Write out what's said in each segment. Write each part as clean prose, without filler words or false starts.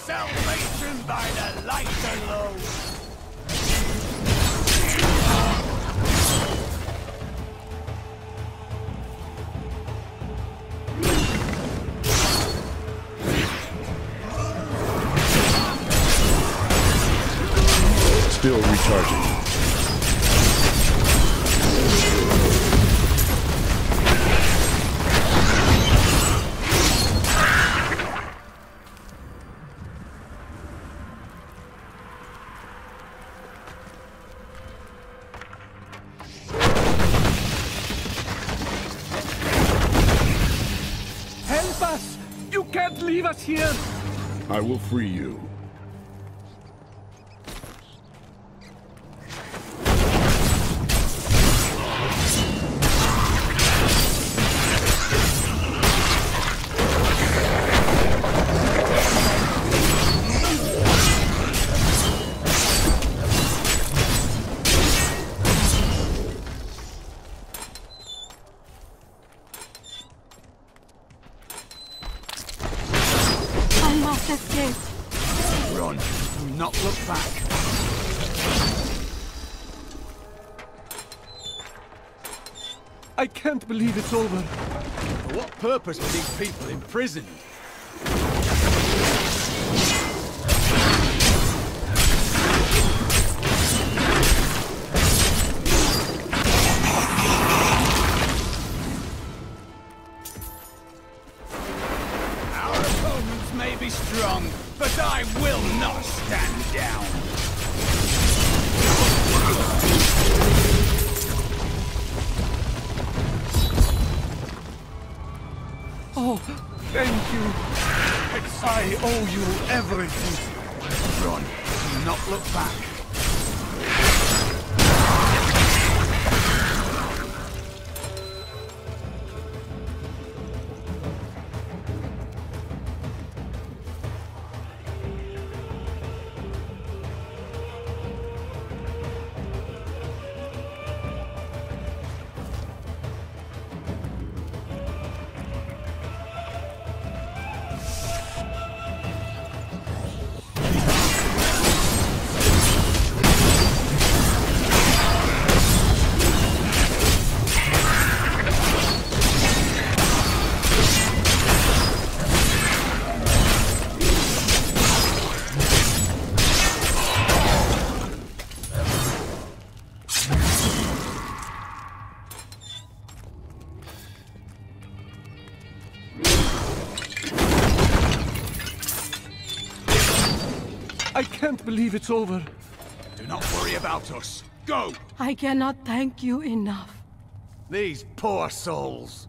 Salvation by the light alone! Still recharging. Help us! You can't leave us here! I will free you. Escape. Run. Do not look back. I can't believe it's over. For what purpose were these people imprisoned? May be strong, but I will not stand down. Oh, thank you. I owe you everything. Run. Do not look back. I can't believe it's over. Do not worry about us. Go! I cannot thank you enough. These poor souls.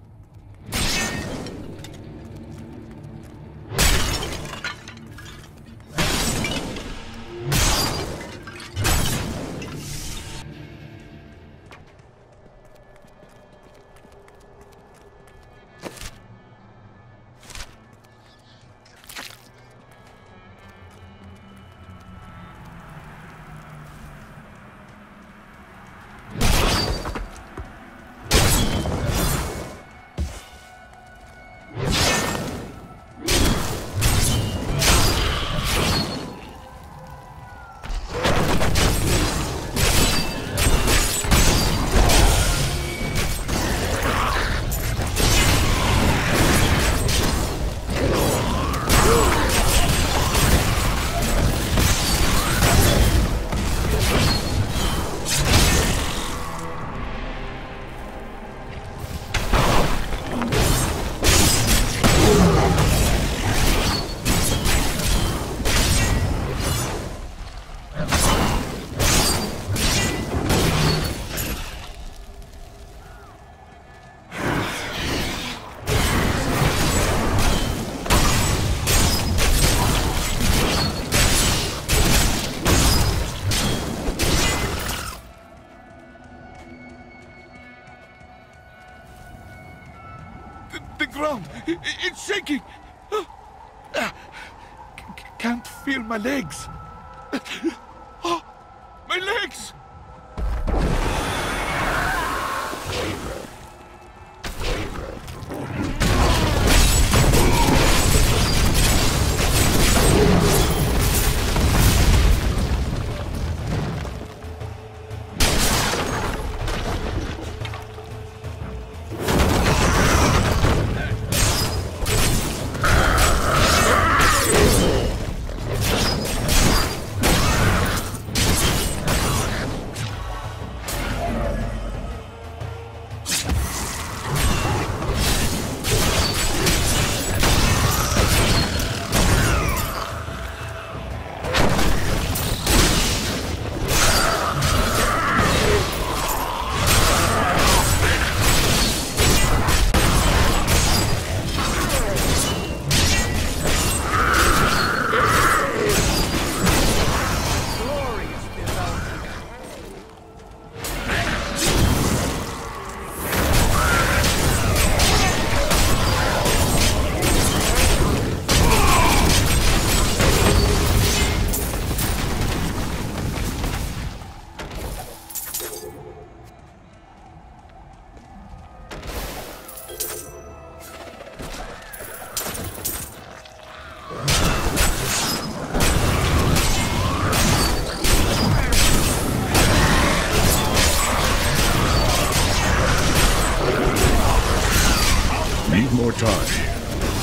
The ground, it's shaking. Can't feel my legs. Oh, my legs! time.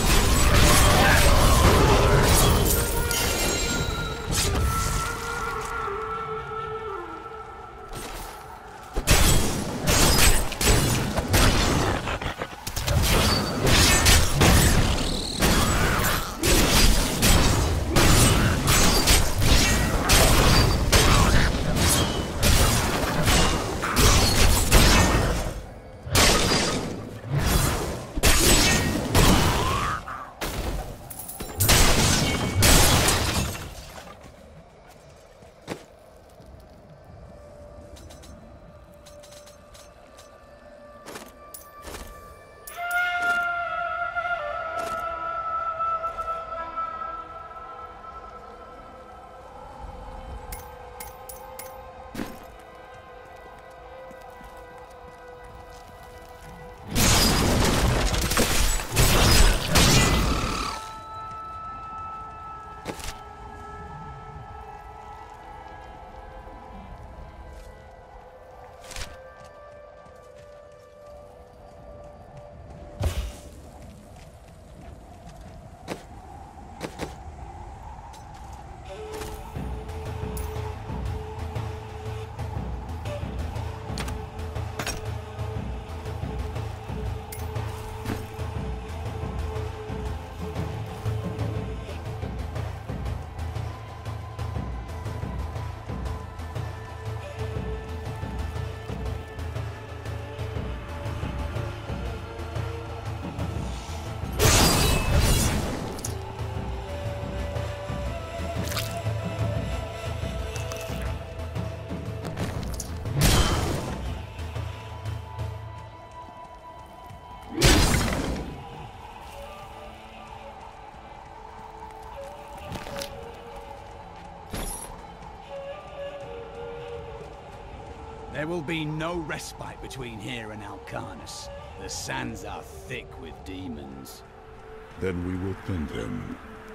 There will be no respite between here and Alcanus. The sands are thick with demons. Then we will thin them.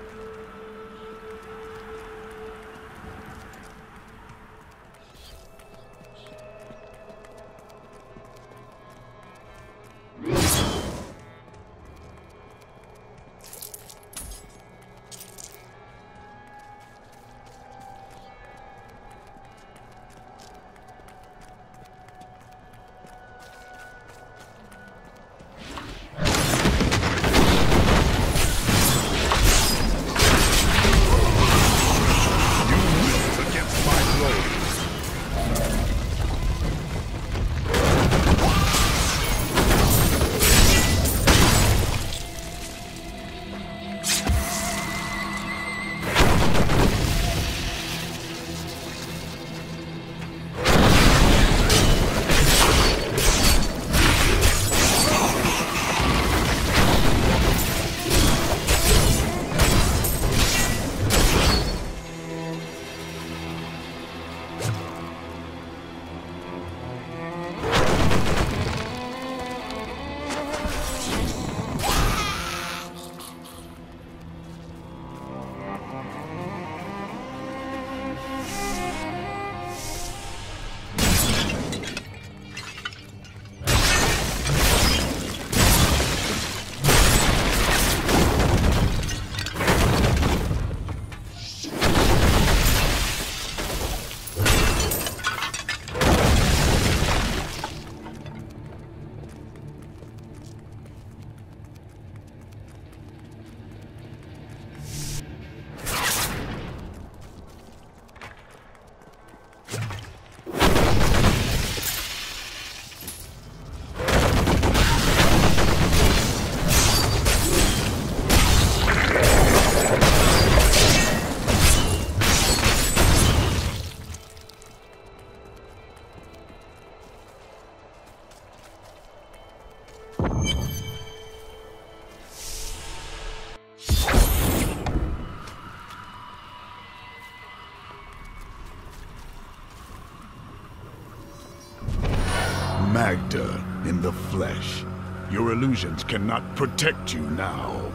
Magda in the flesh. Your illusions cannot protect you now.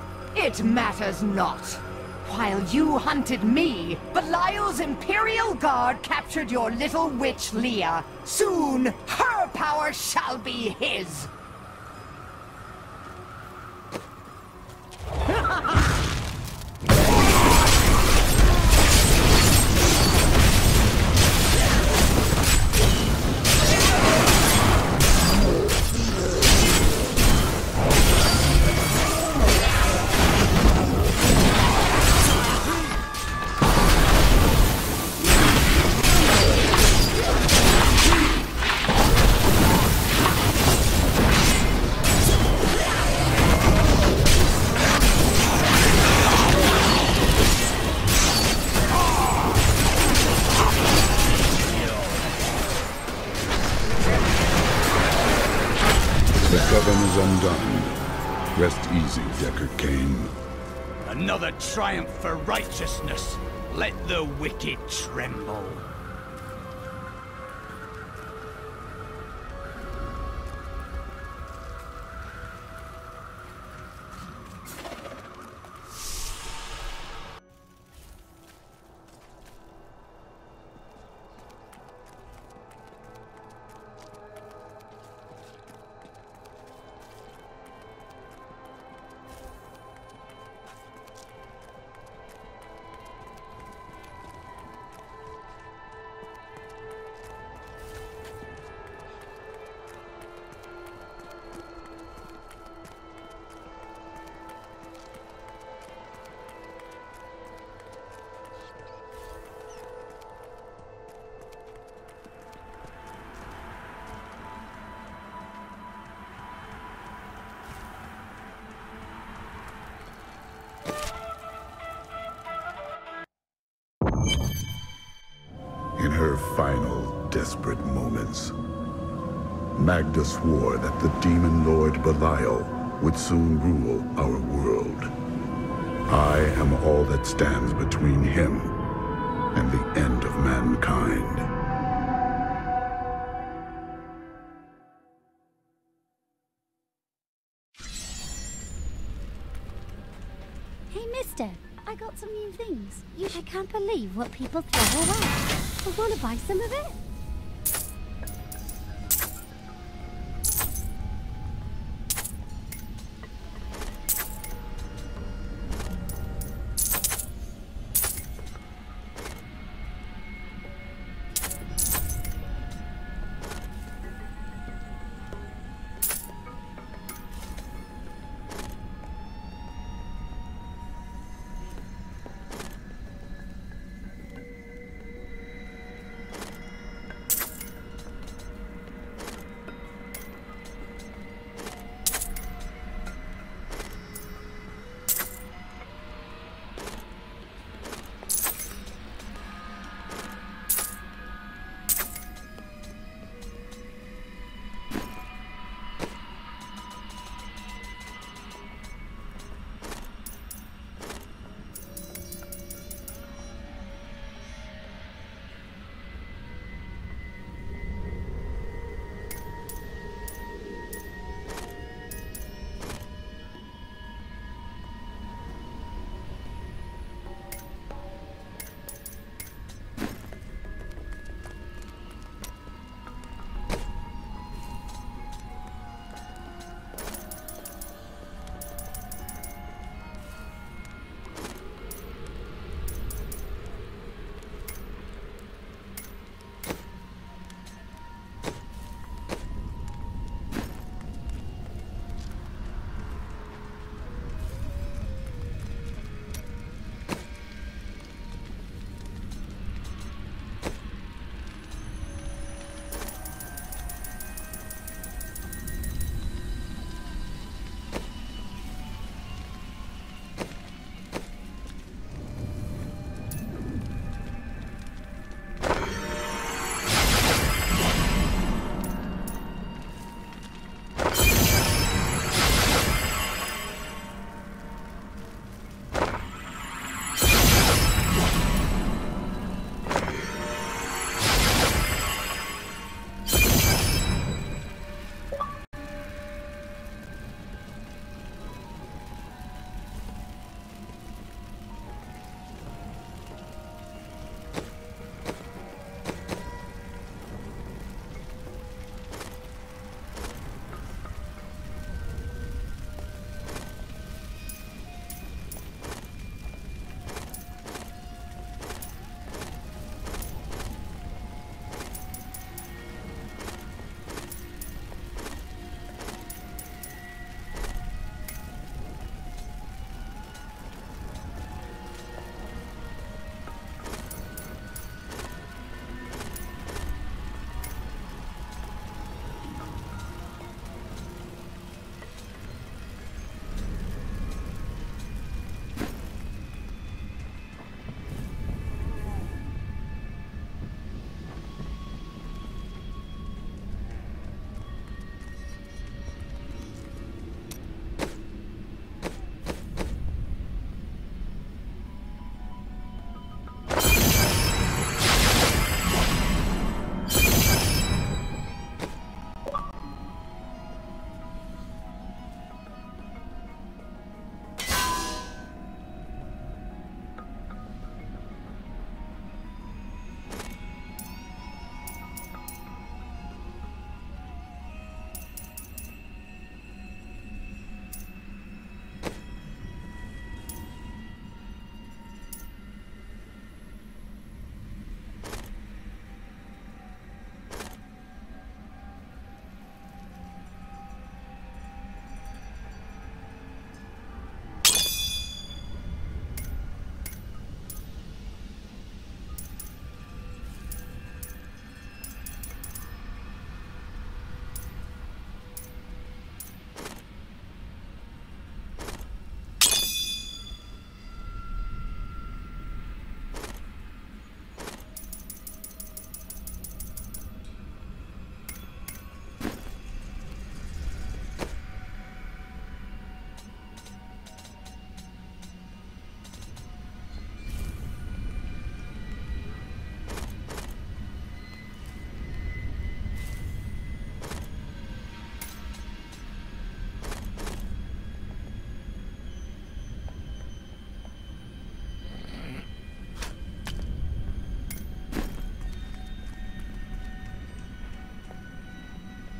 It matters not. While you hunted me, Belial's Imperial Guard captured your little witch Leah. Soon, her power shall be his! coven is undone. Rest easy, Decker Kane. Another triumph for righteousness. Let the wicked tremble. In her final, desperate moments, Magda swore that the demon lord Belial would soon rule our world. I am all that stands between him and the end of mankind. Hey, mister, I got some new things. I can't believe what people throw away. I want to buy some of it.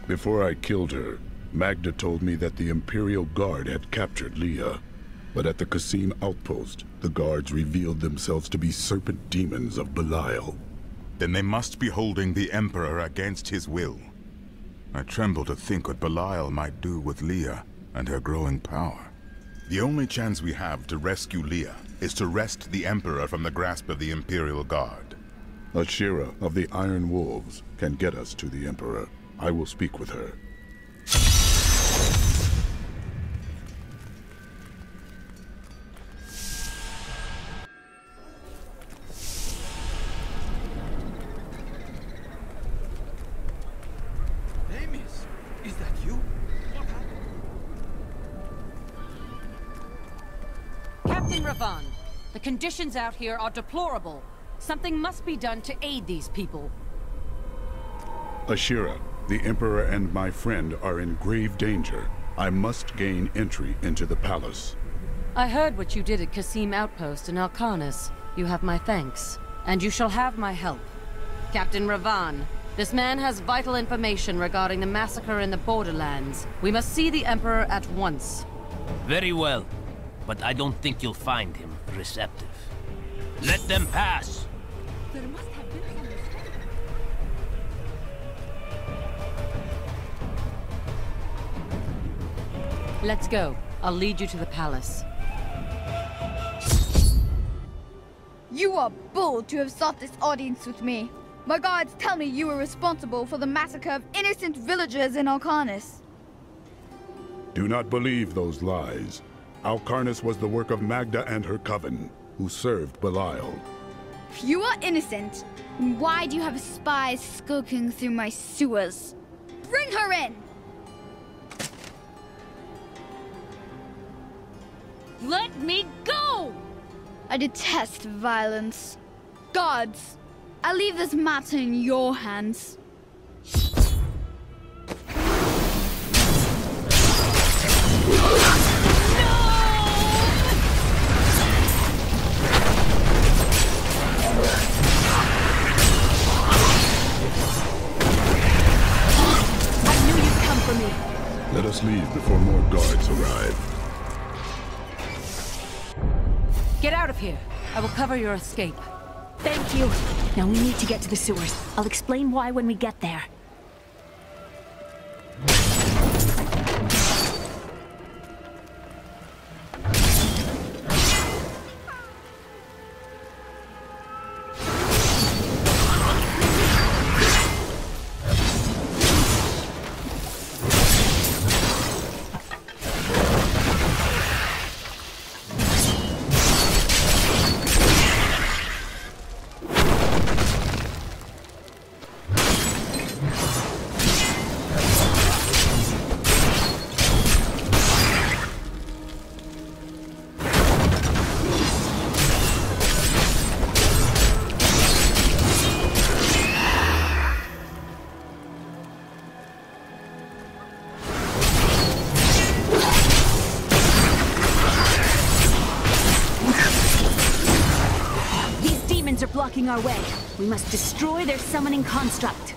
Before I killed her, Magda told me that the Imperial Guard had captured Leah. But at the Qasim outpost, the guards revealed themselves to be serpent demons of Belial. Then they must be holding the Emperor against his will. I tremble to think what Belial might do with Leah and her growing power. The only chance we have to rescue Leah is to wrest the Emperor from the grasp of the Imperial Guard. Ashira of the Iron Wolves can get us to the Emperor. I will speak with her. Amos, is that you? What happened? Captain Ravan, the conditions out here are deplorable. Something must be done to aid these people. Ashira, the Emperor and my friend are in grave danger. I must gain entry into the palace. I heard what you did at Qasim Outpost in Alcarnus. You have my thanks, and you shall have my help. Captain Ravan, this man has vital information regarding the massacre in the Borderlands. We must see the Emperor at once. Very well, but I don't think you'll find him receptive. Let them pass! There must have been some mistake. Let's go. I'll lead you to the palace. You are bold to have sought this audience with me. My guards tell me you were responsible for the massacre of innocent villagers in Alcarnus. Do not believe those lies. Alcarnus was the work of Magda and her coven, who served Belial. If you are innocent, then why do you have spies skulking through my sewers? Bring her in! Let me go! I detest violence. Guards, I leave this matter in your hands. Let us leave before more guards arrive. Get out of here. I will cover your escape. Thank you. Now we need to get to the sewers. I'll explain why when we get there. Are blocking our way. We must destroy their summoning construct.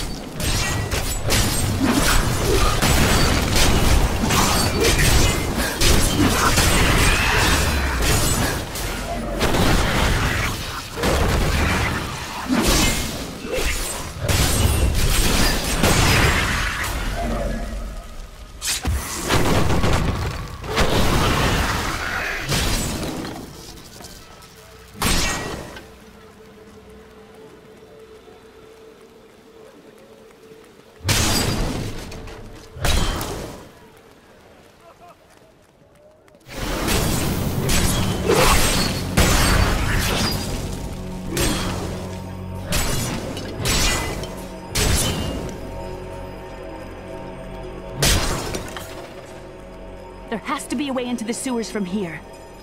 There has to be a way into the sewers from here.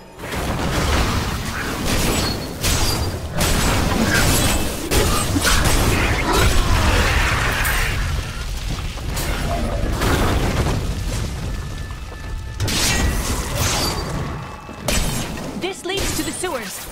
This leads to the sewers.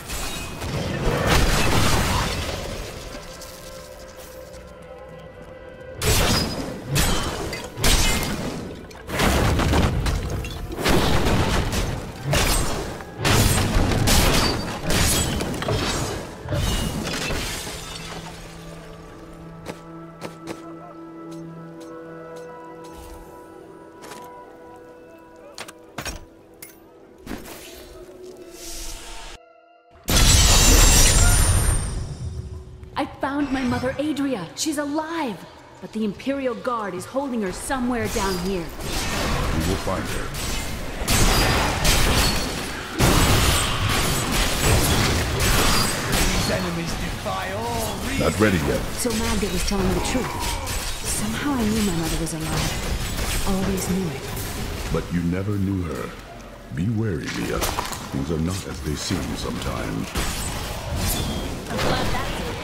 I found my mother Adria. She's alive. But the Imperial Guard is holding her somewhere down here. We will find her. These enemies defy all reason. Not ready yet. So Magda was telling the truth. Somehow I knew my mother was alive. Always knew it. But you never knew her. Be wary, Mia. Things are not as they seem sometimes. I'm glad that's it.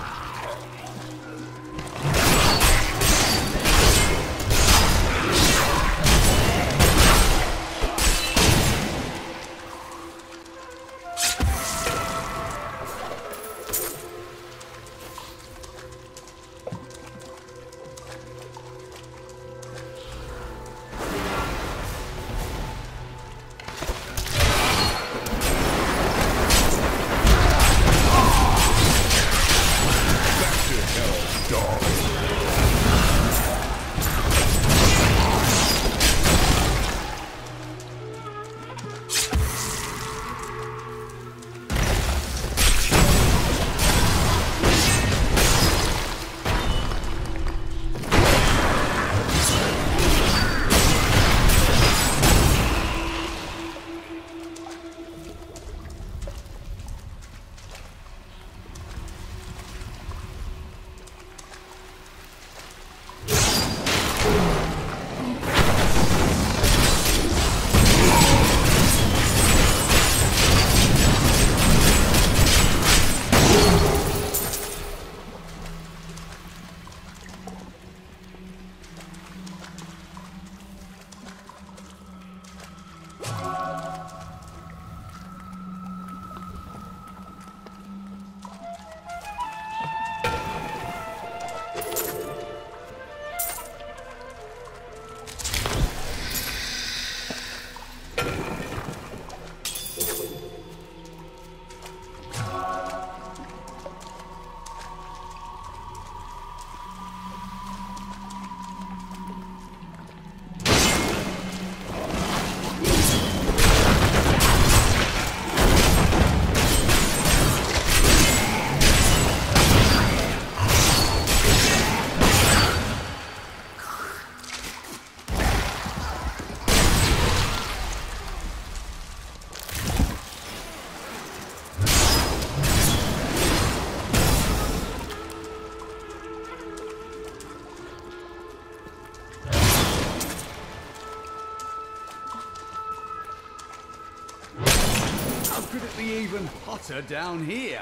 How could it be even hotter down here?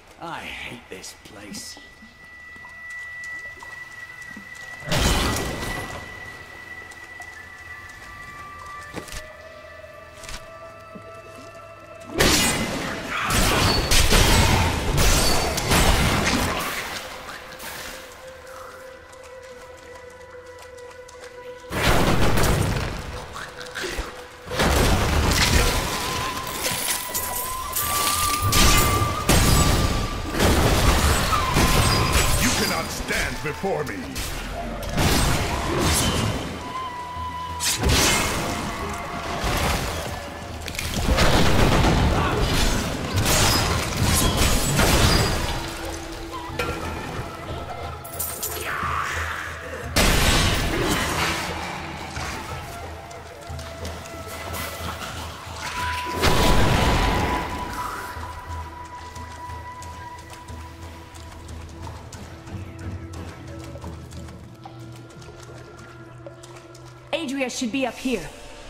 I hate this place. Before me. Adria should be up here.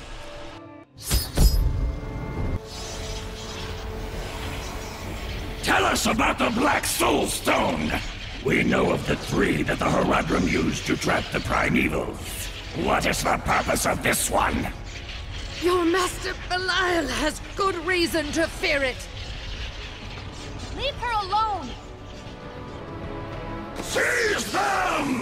Tell us about the Black Soul Stone! We know of the three that the Horadrim used to trap the Primevals. What is the purpose of this one? Your master Belial has good reason to fear it. Leave her alone! Seize them!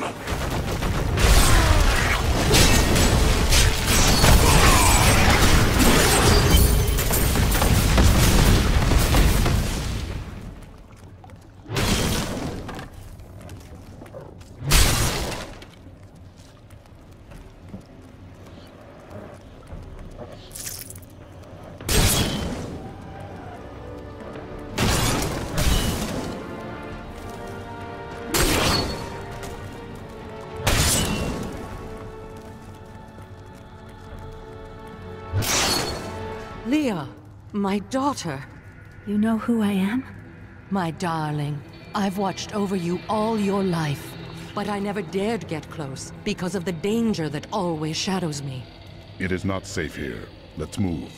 Leah, my daughter. You know who I am? My darling, I've watched over you all your life, but I never dared get close because of the danger that always shadows me. It is not safe here. Let's move.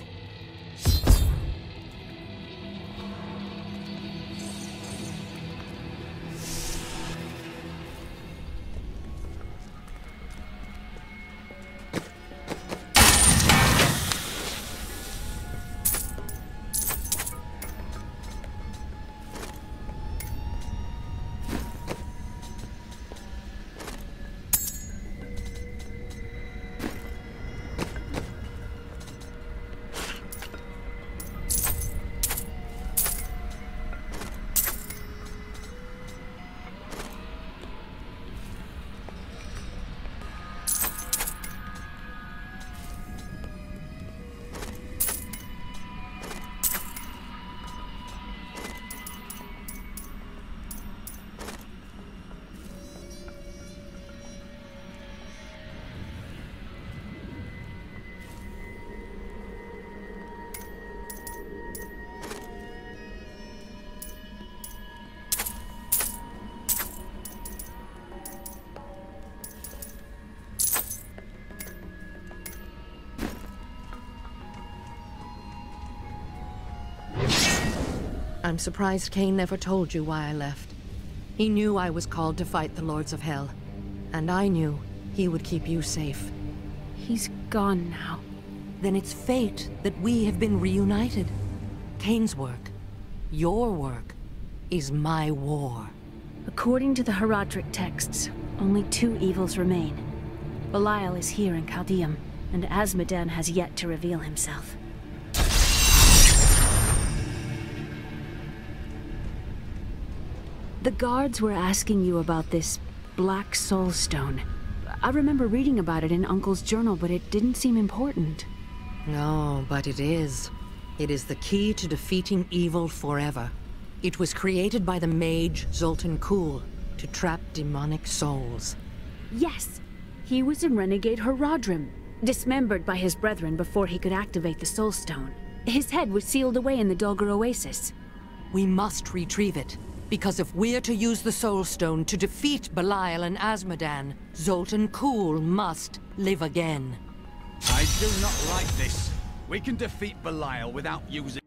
I'm surprised Cain never told you why I left. He knew I was called to fight the Lords of Hell, and I knew he would keep you safe. He's gone now. Then it's fate that we have been reunited. Cain's work, your work, is my war. According to the Herodric texts, only 2 evils remain. Belial is here in Chaldeum, and Azmodan has yet to reveal himself. The guards were asking you about this Black Soul Stone. I remember reading about it in Uncle's journal, but it didn't seem important. No, but it is. It is the key to defeating evil forever. It was created by the mage Zoltan Kuhl to trap demonic souls. Yes! He was in Renegade Herodrim, dismembered by his brethren before he could activate the Soul Stone. His head was sealed away in the Dulgar Oasis. We must retrieve it. Because if we're to use the Soul Stone to defeat Belial and Azmodan, Zoltan Kuhl must live again. I do not like this. We can defeat Belial without using...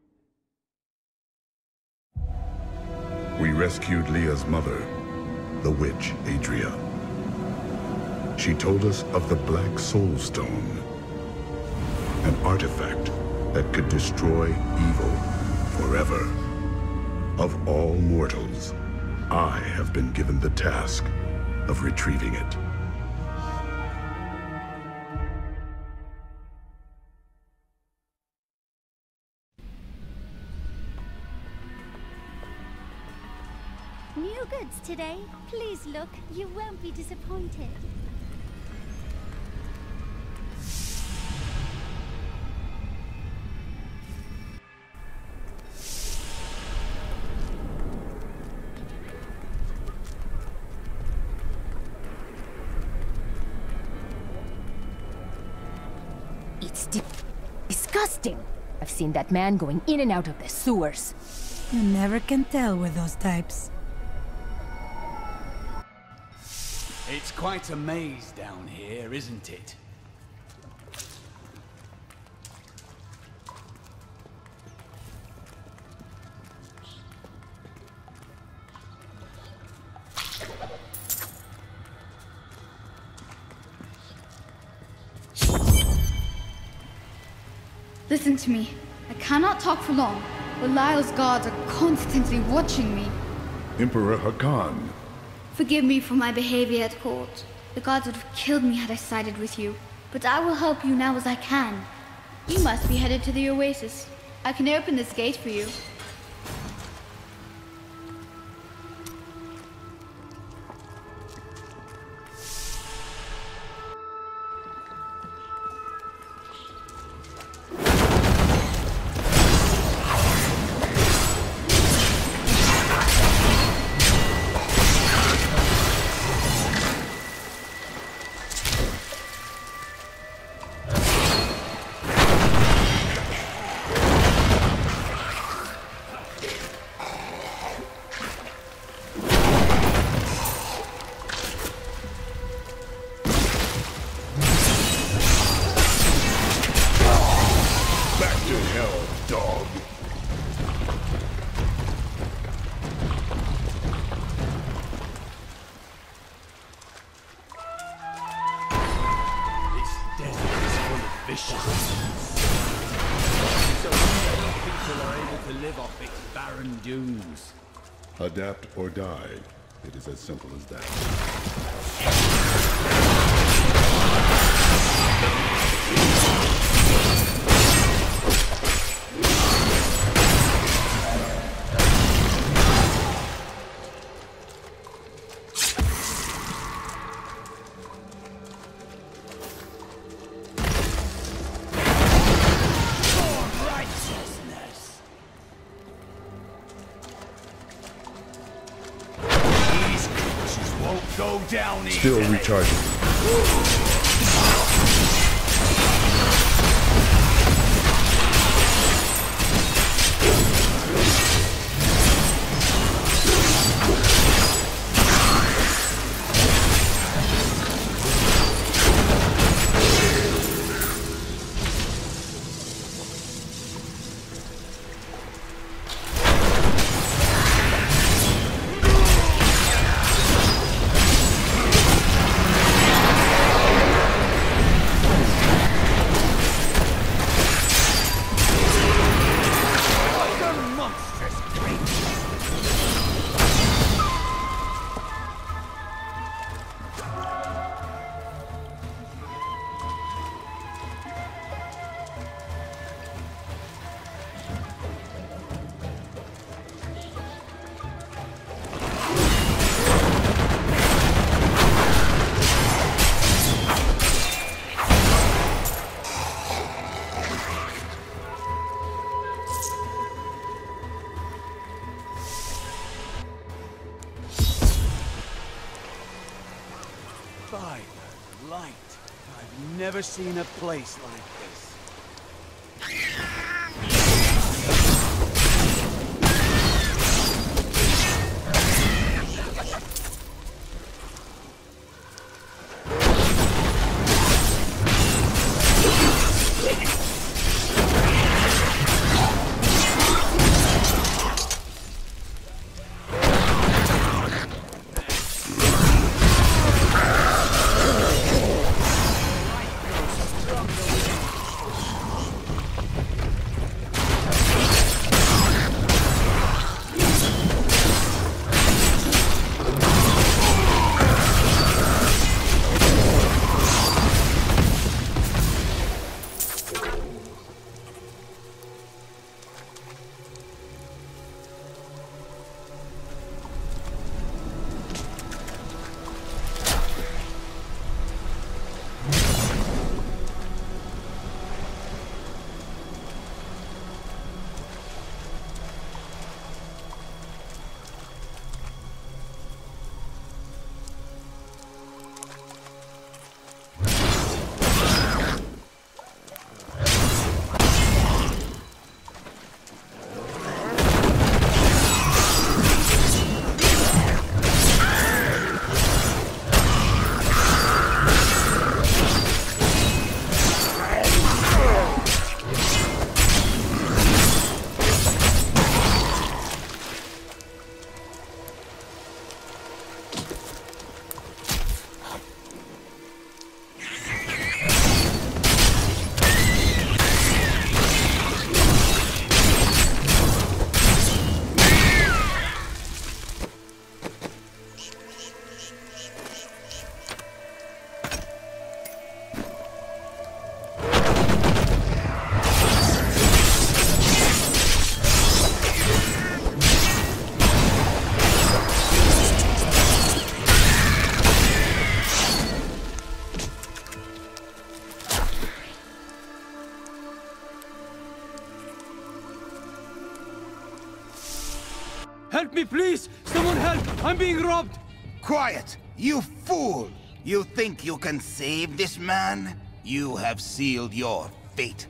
We rescued Leah's mother, the witch Adria. She told us of the Black Soul Stone, an artifact that could destroy evil forever. Of all mortals, I have been given the task of retrieving it. New goods today. Please look. You won't be disappointed. It's disgusting. I've seen that man going in and out of the sewers. You never can tell with those types. It's quite a maze down here, isn't it? Listen to me. I cannot talk for long. Belial's guards are constantly watching me. Emperor Hakan. Forgive me for my behavior at court. The gods would have killed me had I sided with you. But I will help you now as I can. You must be headed to the Oasis. I can open this gate for you. vicious. So many people are able to live off its barren dunes. Adapt or die. It is as simple as that. Go down Still easily. recharging. By the light, I've never seen a place like this. Help me, please! Someone help! I'm being robbed! Quiet! You fool! You think you can save this man? You have sealed your fate.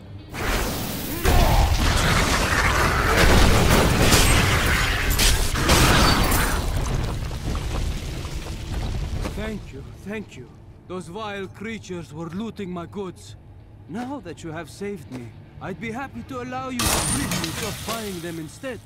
Thank you. Those vile creatures were looting my goods. Now that you have saved me, I'd be happy to allow you the privilege of buying them instead.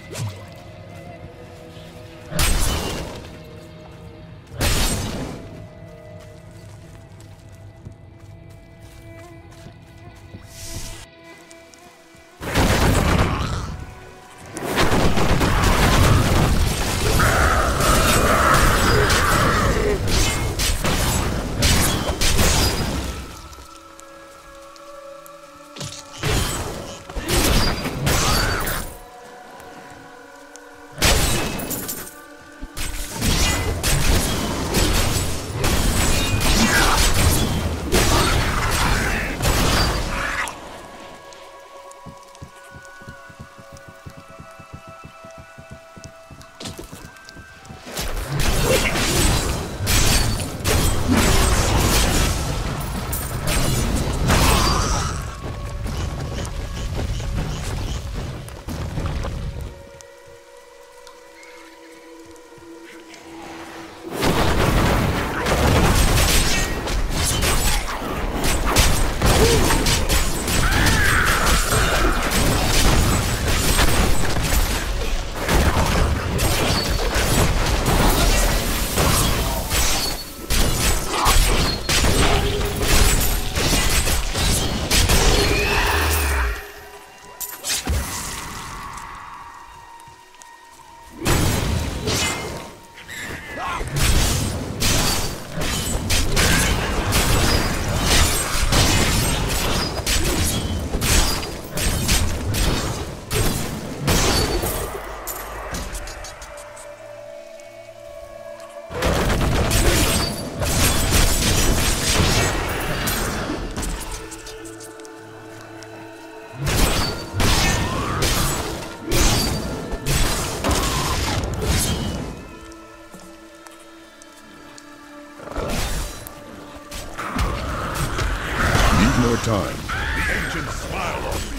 more time. The ancients smile on me.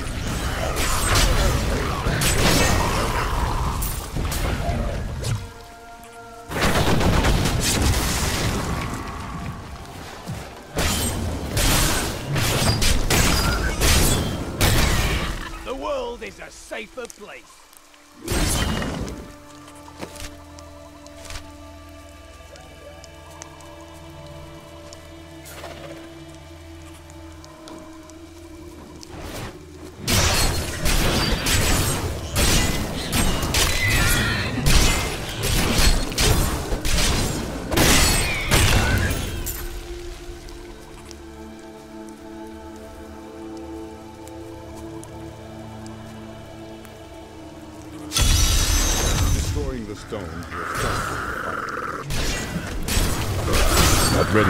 The world is a safer place. Destroying the stone will stop the fire. Not ready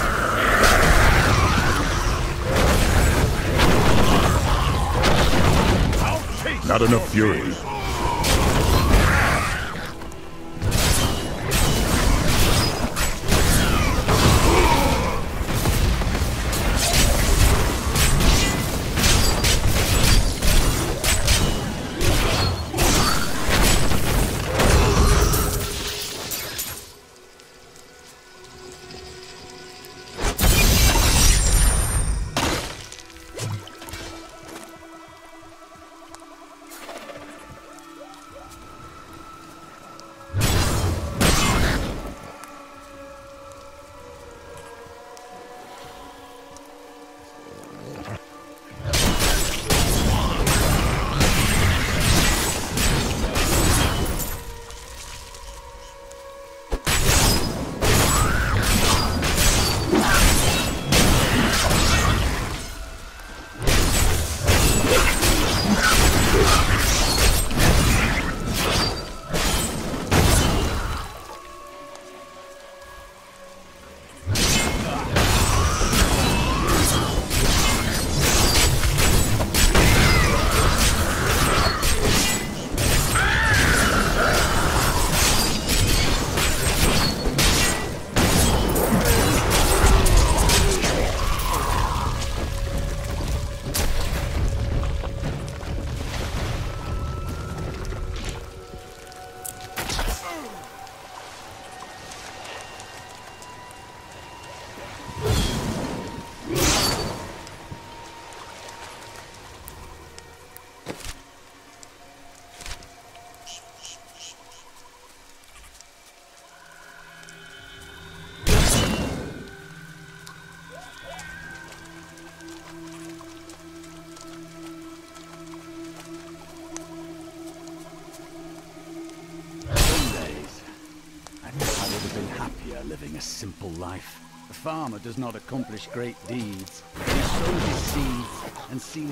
yet. Not enough fury. living a simple life. The farmer does not accomplish great deeds. He sows his seeds and sees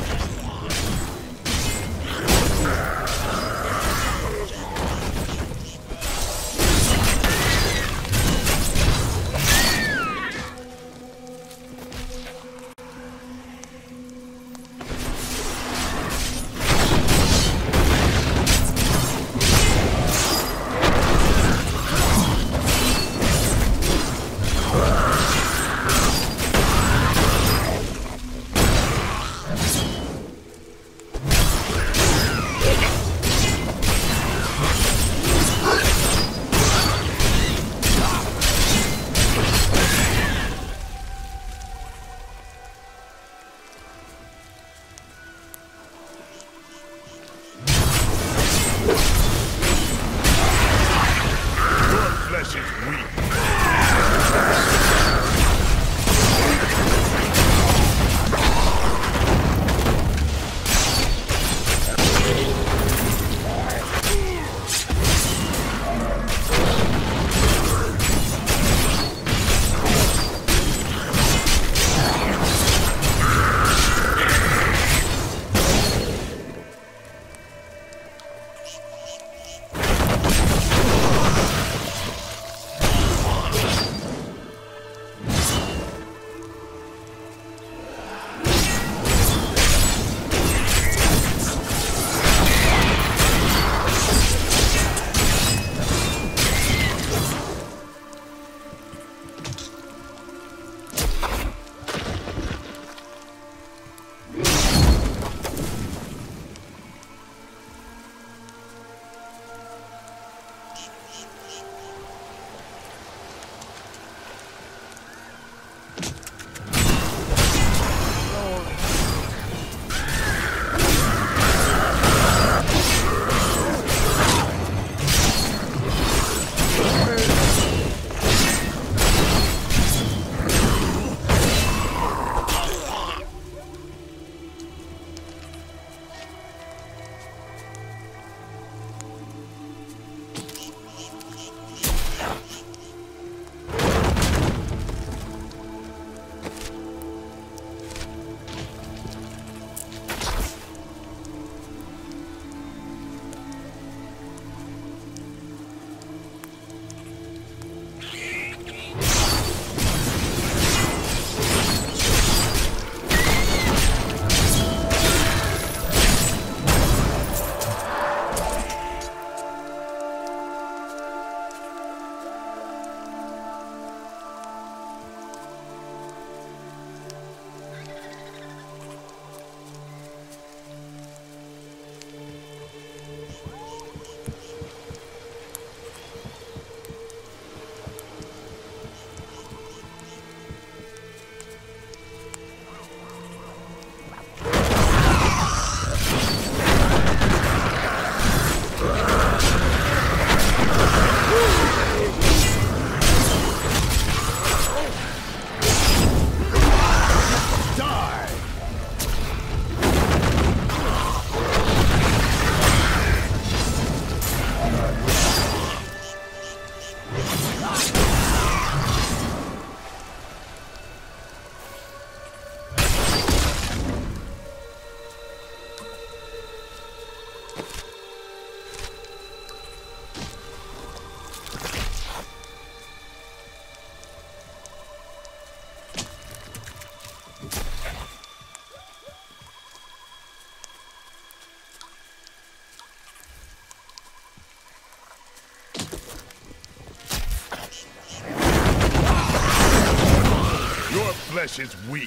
flesh is weak.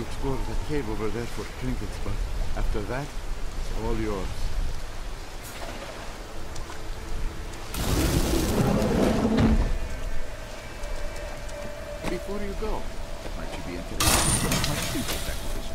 explore that cave over there for trinkets, but after that, it's all yours. Before you go, might you be interested in some of my future acquisitions?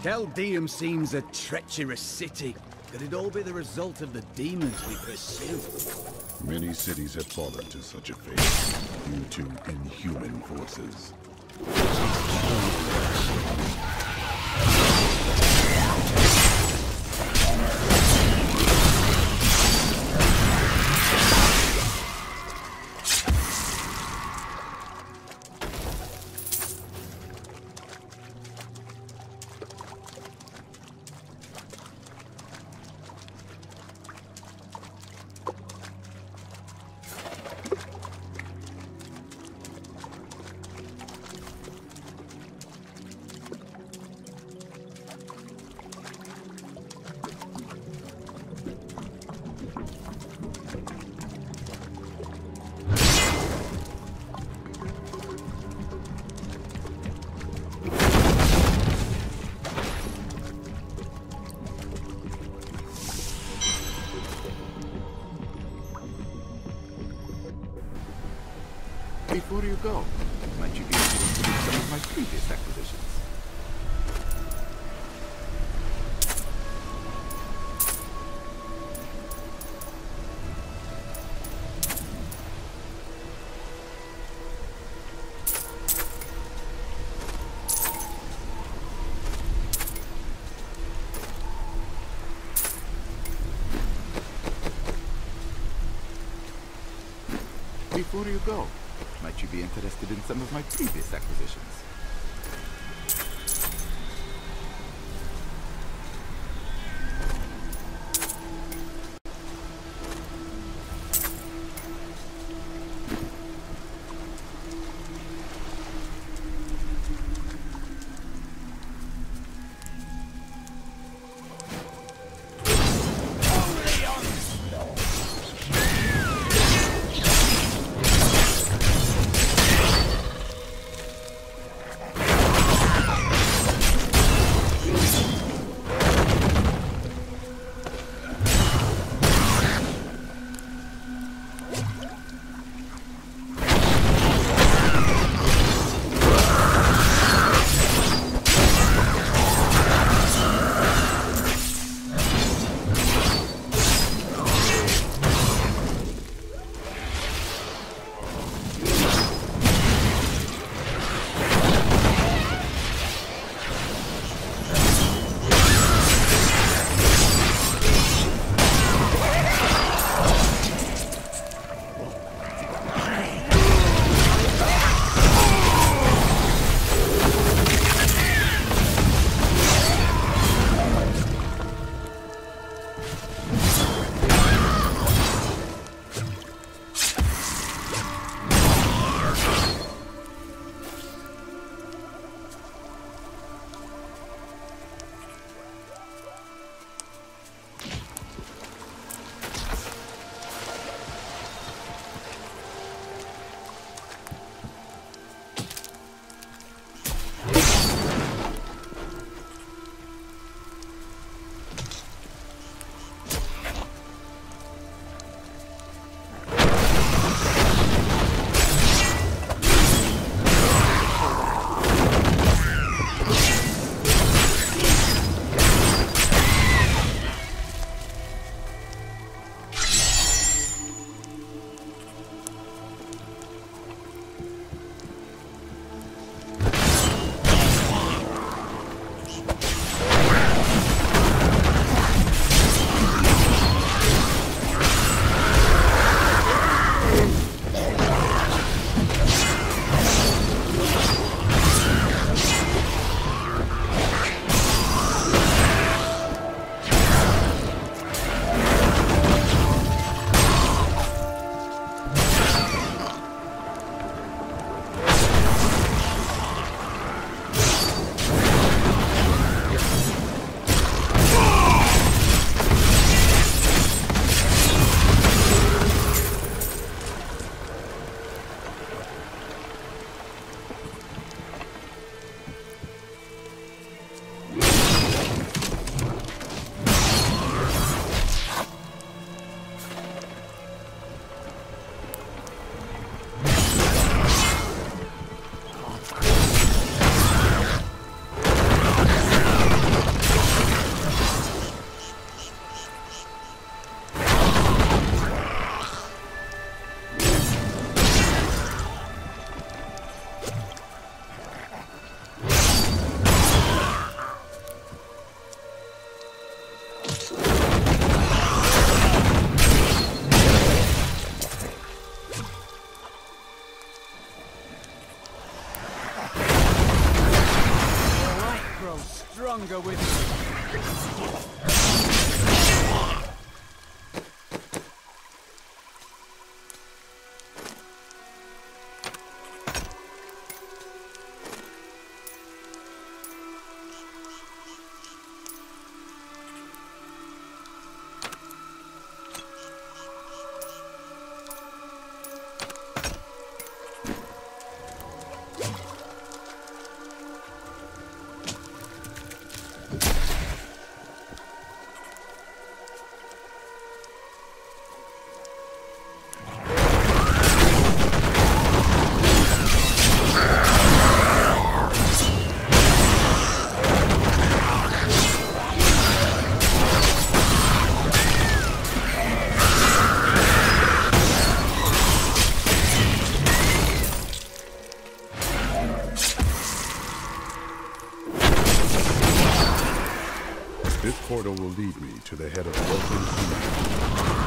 Kel Diem seems a treacherous city. Could it all be the result of the demons we pursue? Many cities have fallen to such a fate due to inhuman forces. Before you go, might you be interested in some of my previous acquisitions? Before you go, might you be interested in some of my previous acquisitions? stronger with you. This portal will lead me to the head of Broken Sea.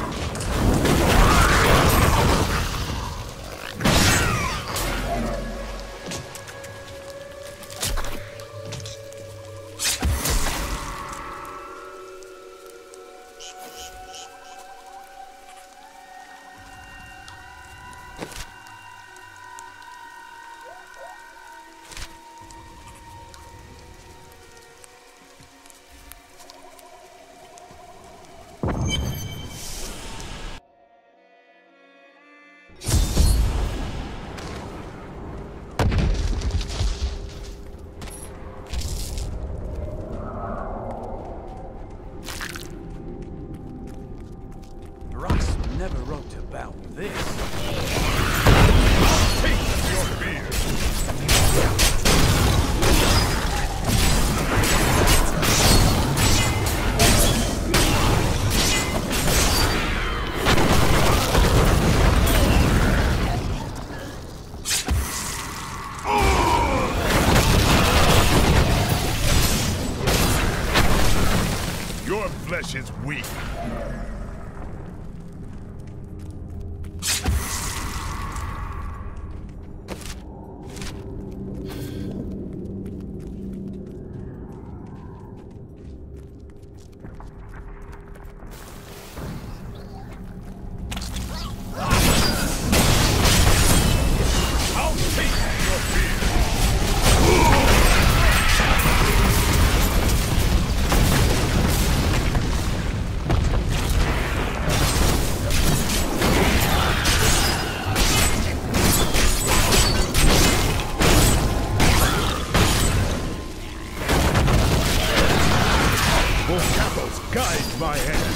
Never wrote about this. Taste your fear! Your flesh is weak. Guide my hand.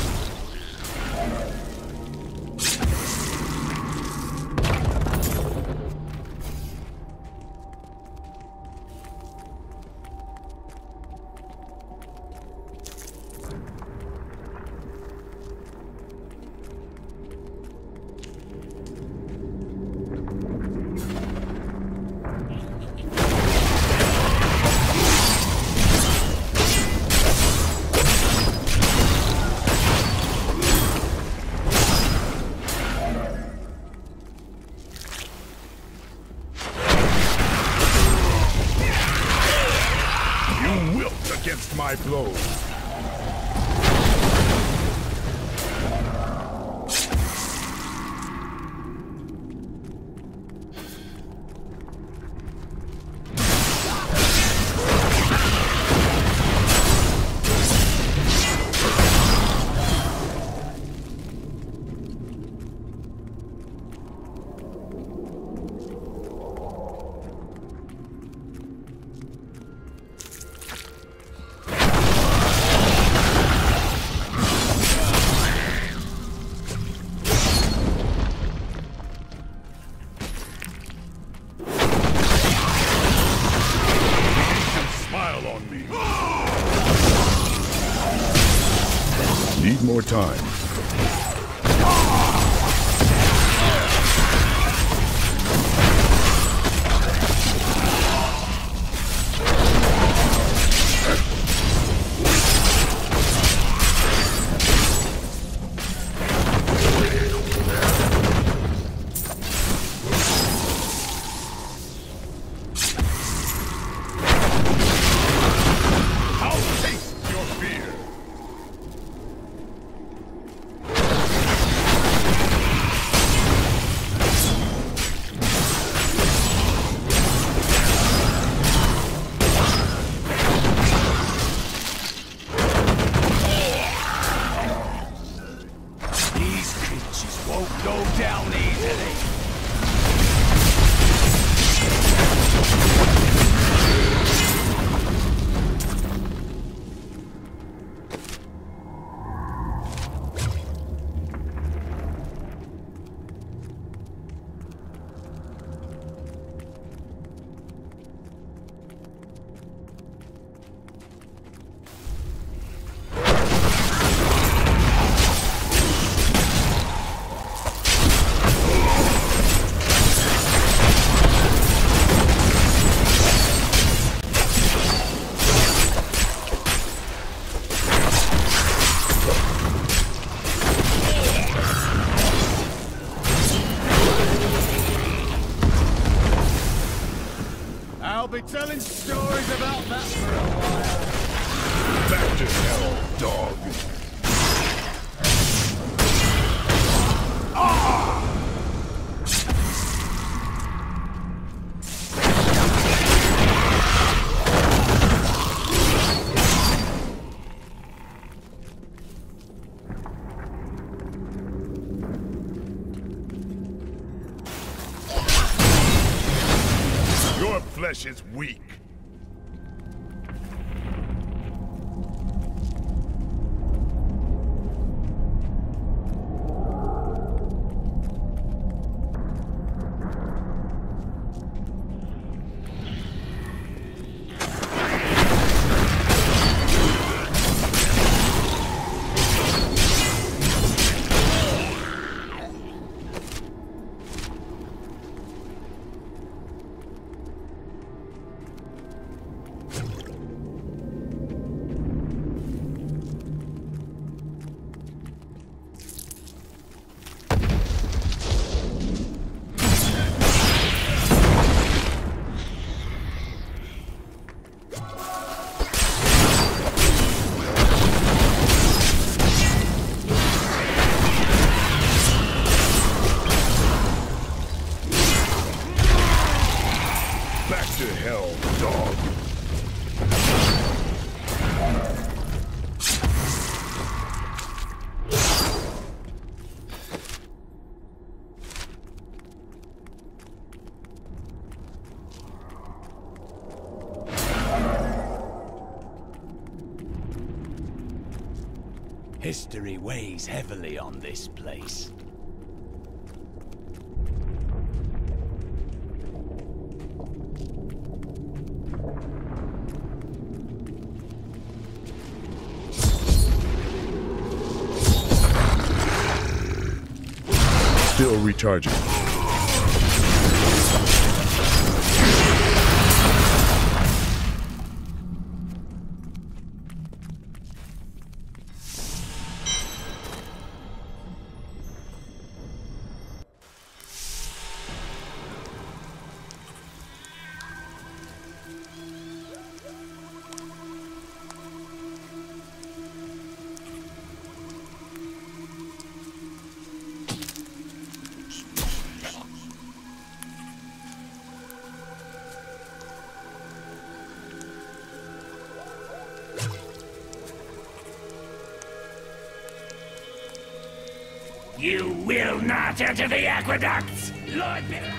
Against my blows. Need more time. telling stories about that for a while. Back to hell, dog. Your flesh is weak. Back to hell, dog. History weighs heavily on this place. Still recharging. You will not enter the aqueducts, Lord Miller.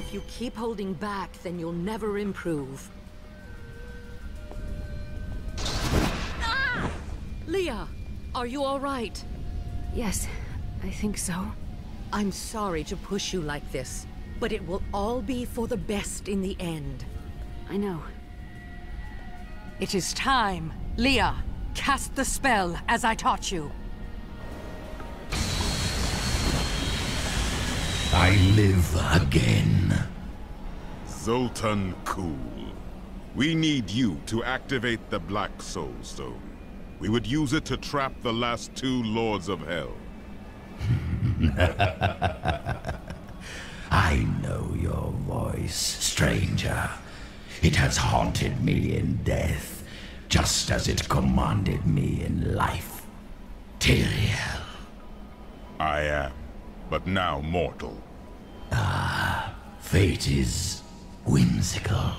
If you keep holding back, then you'll never improve. Ah! Leah, are you all right? Yes, I think so. I'm sorry to push you like this, but it will all be for the best in the end. I know. It is time. Leah, cast the spell as I taught you. I live again. Zoltan Kuhl. We need you to activate the Black Soul Stone. We would use it to trap the last 2 Lords of Hell. I know your voice, stranger. It has haunted me in death, just as it commanded me in life. Tyrael. I am, but now mortal. Ah, fate is whimsical.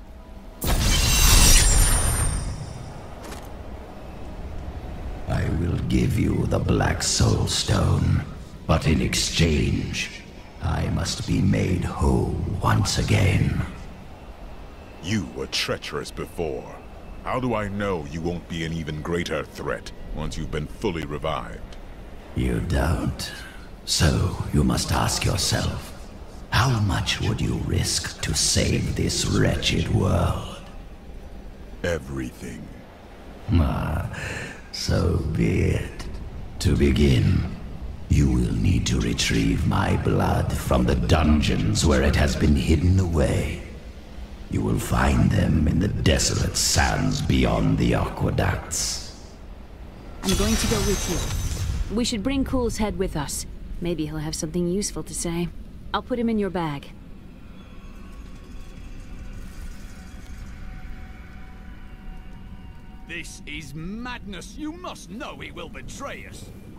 I will give you the Black Soul Stone, but in exchange, I must be made whole once again. You were treacherous before. How do I know you won't be an even greater threat once you've been fully revived? You don't. So you must ask yourself, how much would you risk to save this wretched world? Everything. So be it. To begin, you will need to retrieve my blood from the dungeons where it has been hidden away. You will find them in the desolate sands beyond the aqueducts. I'm going to go with you. We should bring Kuhl's head with us. Maybe he'll have something useful to say. I'll put him in your bag. This is madness. You must know he will betray us.